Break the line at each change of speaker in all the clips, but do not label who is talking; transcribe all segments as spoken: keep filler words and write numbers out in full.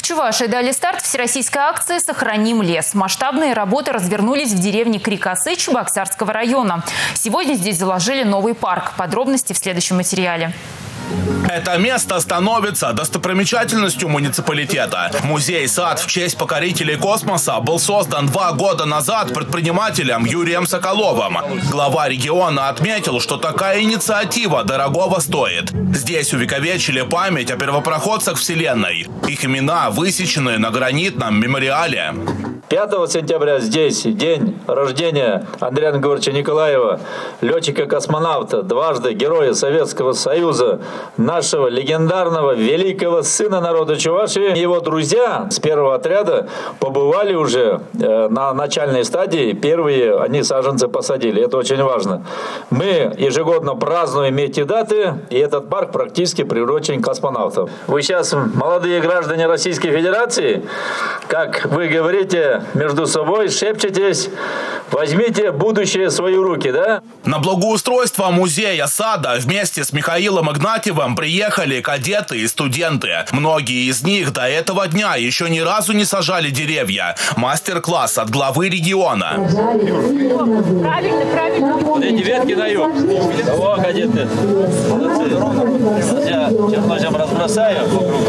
Чувашии дали старт всероссийской акции «Сохраним лес». Масштабные работы развернулись в деревне Крикасы Чебоксарского района. Сегодня здесь заложили новый парк. Подробности в следующем материале.
Это место становится достопримечательностью муниципалитета. Музей-сад в честь покорителей космоса был создан два года назад предпринимателем Юрием Соколовым. Глава региона отметил, что такая инициатива дорогого стоит. Здесь увековечили память о первопроходцах Вселенной. Их имена высечены на гранитном мемориале.
пятого сентября здесь день рождения Андрея Григорьевича Николаева, летчика-космонавта, дважды Героя Советского Союза, нашего легендарного великого сына народа Чувашии. Его друзья с первого отряда побывали уже на начальной стадии. Первые они саженцы посадили. Это очень важно. Мы ежегодно празднуем эти даты, и этот парк практически приурочен к космонавтам. Вы сейчас, молодые граждане Российской Федерации, как вы говорите между собой, шепчетесь, возьмите будущее в свои руки, да?
На благоустройство музея сада вместе с Михаилом Игнатьевым приехали кадеты и студенты. Многие из них до этого дня еще ни разу не сажали деревья. Мастер-класс от главы региона.
Правильно, правильно.
Вот эти ветки даю. О, кадеты. Молодцы. Я чернозем разбросаю по кругу.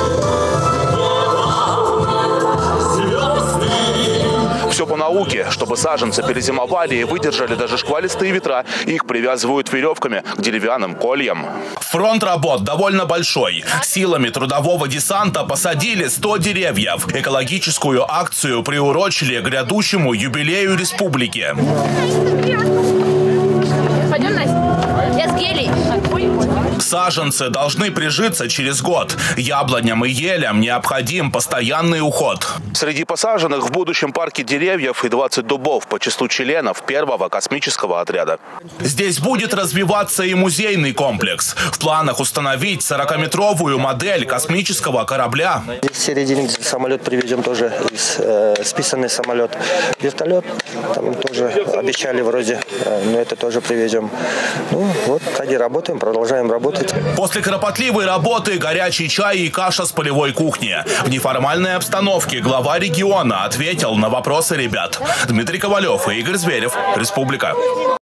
Все по науке, чтобы саженцы перезимовали и выдержали даже шквалистые ветра. Их привязывают веревками к деревянным кольям. Фронт работ довольно большой. Силами трудового десанта посадили сто деревьев. Экологическую акцию приурочили к грядущему юбилею республики.
Пойдем, Настя. Я с гелей.
Саженцы должны прижиться через год. Яблоням и елям необходим постоянный уход. Среди посаженных в будущем парке деревьев и двадцать дубов по числу членов первого космического отряда. Здесь будет развиваться и музейный комплекс. В планах установить сорокаметровую модель космического корабля.
В середине самолет привезем тоже, э, списанный самолет. Вертолет там тоже обещали вроде, э, но это тоже привезем. Ну вот, ради работаем, продолжаем работать.
После кропотливой работы горячий чай и каша с полевой кухни. В неформальной обстановке глава региона ответил на вопросы ребят. Дмитрий Ковалев и Игорь Зверев. Республика.